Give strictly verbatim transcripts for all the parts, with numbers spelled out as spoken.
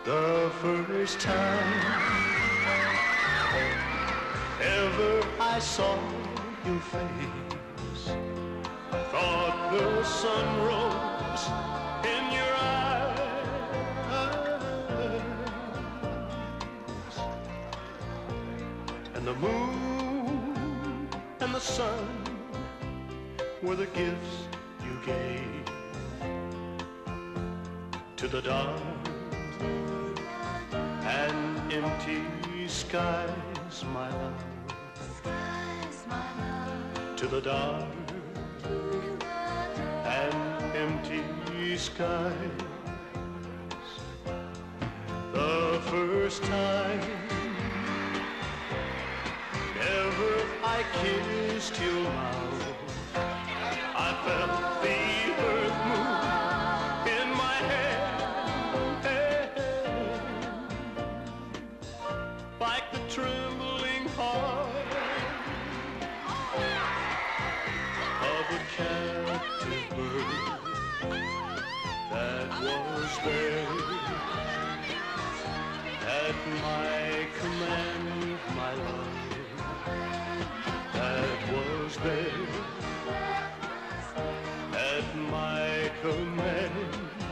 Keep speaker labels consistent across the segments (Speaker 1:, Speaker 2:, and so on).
Speaker 1: The first time ever I saw your face, I thought the sun rose in your eyes, and the moon and the sun were the gifts you gave to the dark and empty skies, my love. To the dark and empty skies. The first time ever I kissed your mouth, I felt the earth move in my hand, like the trembling heart of a captive bird that was there at my command, my love, that was there at my command.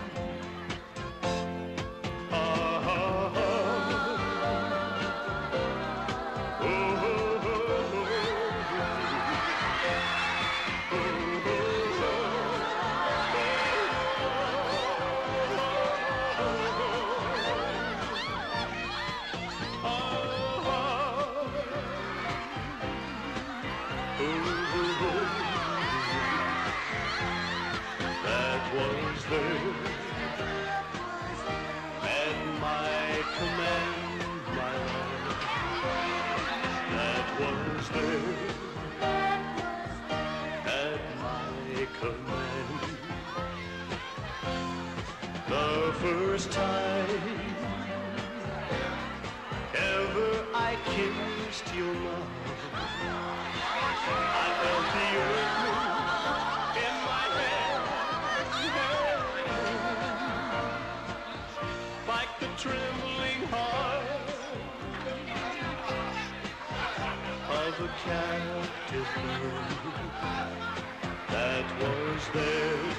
Speaker 1: That was there at my command, my love. That was there at my command. The first time ever I kissed your mouth, I felt the earth move in my hand, like the trembling heart of a captive bird that was there